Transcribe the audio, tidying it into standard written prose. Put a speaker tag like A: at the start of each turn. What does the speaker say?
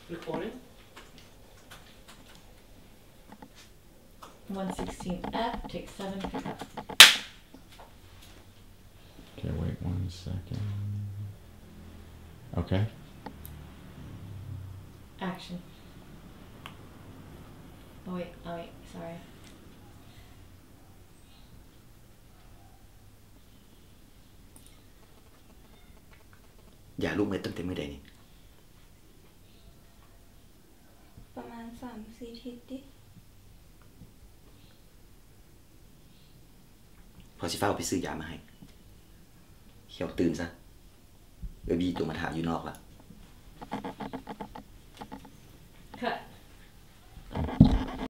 A: Recording.
B: 116F, take 7, pick up.
C: Okay, wait 1 second. Okay.
B: Action. Oh wait, sorry.
D: อย่าลูกเม็ดตั้งแต่เมื่อใดนี่
E: ประมาณ 3-4 อาทิตย์ดิ
D: พอสิฟ้าไปซื้อยามาให้เขียวตื่นซะบีตัวมาถามอยู่นอกละ